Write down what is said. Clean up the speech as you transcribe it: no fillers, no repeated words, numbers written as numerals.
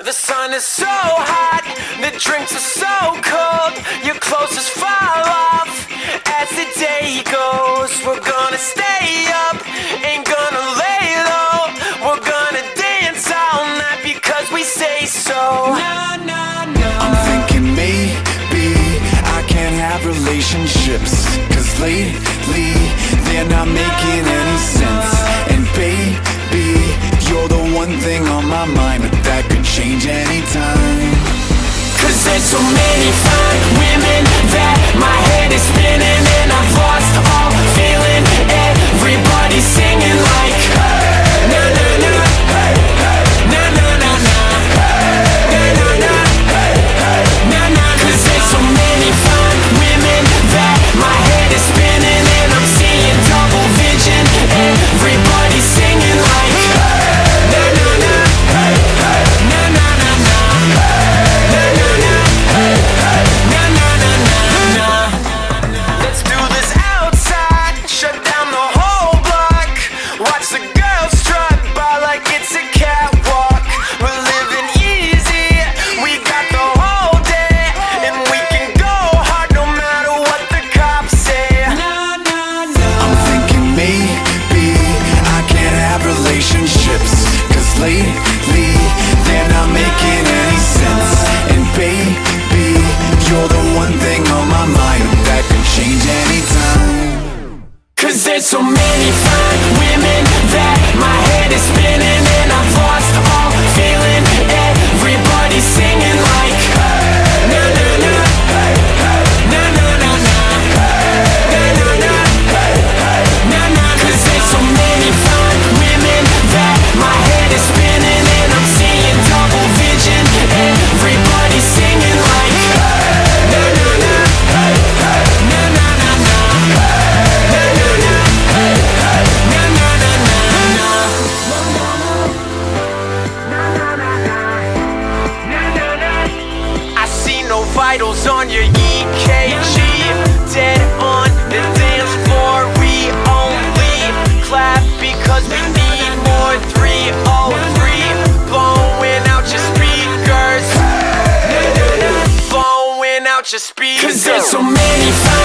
The sun is so hot, the drinks are so cold, your clothes just fall off as the day goes. We're gonna stay up, ain't gonna lay low, we're gonna dance all night because we say so. No, no, no. I'm thinking maybe I can't have relationships, cause lately they're not making any sense. And baby, you're the one thing on my mind, but that could change anytime. Cause there's so many fine women that my head is spinning, and I've lost all feeling. Everybody's singing like na na na, na na na na, na na na, na na. Cause there's so many fine women that my head is spinning, and I'm seeing double vision. Everybody's singing like na na na, na na na na, na na na, na na na na. Let's do this outside, shut down the whole block. Watch the girls strut by like it's a catwalk. We're living easy, we got the whole day, and we can go hard no matter what the cops say. No, no, no. I'm thinking maybe I can't have relationships, cause lately they're not making any sense. And baby, you're the one thing on my mind that could change anytime. Cause there's so many fine women that my head is spinning, and I've lost all feeling. Everybody's singing like na na na, na na na na, na na na, na na. Cause there's so many fine women that my head is spinning, and I'm seeing double vision. Everybody's singing like na na na, na na na na, na na na, na na na na. I see no vitals on your EKG. Dead on the dance floor, we only clap because we need more. 303, blowing out your speakers, blowing out your speakers. Cause there's so many